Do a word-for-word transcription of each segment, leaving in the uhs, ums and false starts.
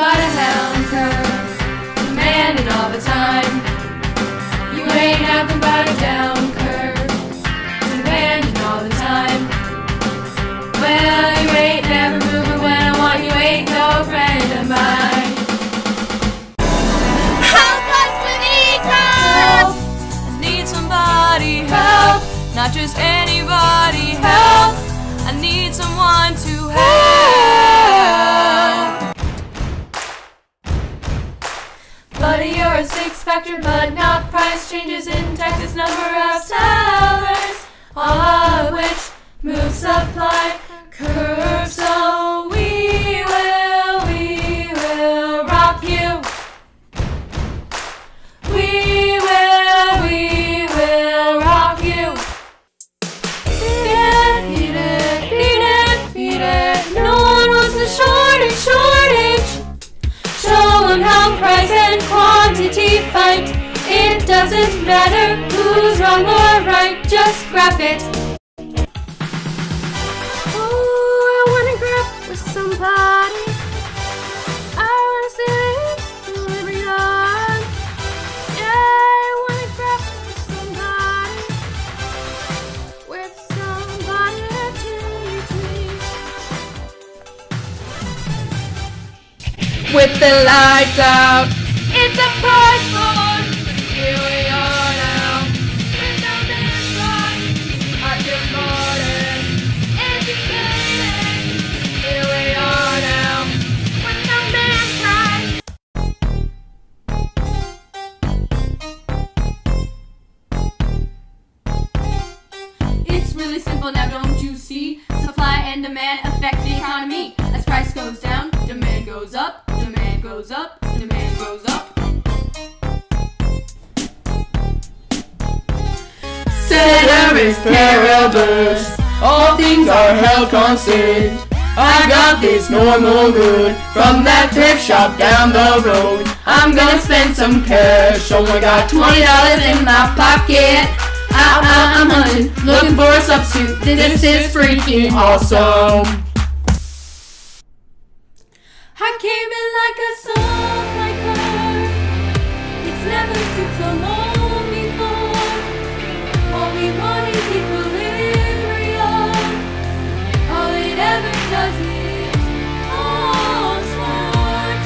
but a hound curve. Demanding all the time. You ain't nothing but a down curve. Demanding all the time. Well, you ain't never moving when I want you, ain't no friend of mine. Help us, we need help! I need somebody help. Not just anybody help. I need someone to help. Buddy, you're a six-factor, but not price changes in Texas number of sellers, all of which move supply curve. So we will, we will rock you. We will, we will rock you. Beat it, beat it, beat it. No one wants a shortage, shortage. Show them how price and quantity fight. It doesn't matter who's wrong or right, just grab it. Oh, I wanna grab with somebody. I wanna sit in Liberty Yard. Yeah, I wanna grab with somebody. With somebody to me. With the lights out, it's a prize board. Here we are now. With no dance line, I just bought it. Educated. Here we are now. With no dance price. It's really simple now, don't you see? Supply and demand affect the economy. As price goes down, demand goes up. Demand goes up, demand goes up. Ceteris paribus, all things are held constant. I got this normal good from that thrift shop down the road. I'm gonna spend some cash, only got twenty dollars in my pocket. Out, out, I'm hunting, looking for a substitute. This is freaking awesome. I came in like a song like her. It's never stood so long before. All we want is equilibrium. All it ever does is fall short.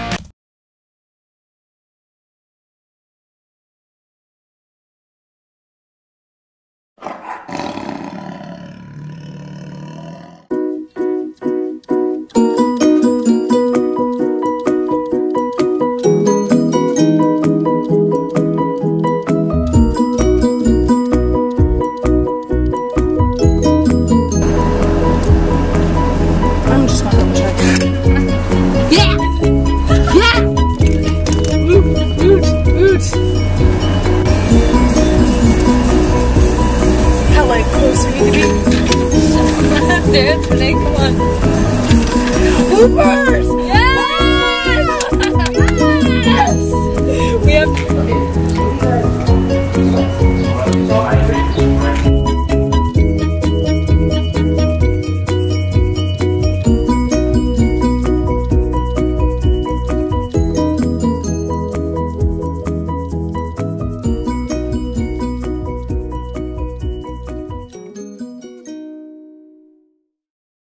I'm just gonna double check. Yeah! Yeah! Oot, oot, oot. How like close we need to be? Dance, Renee, come on. Uber!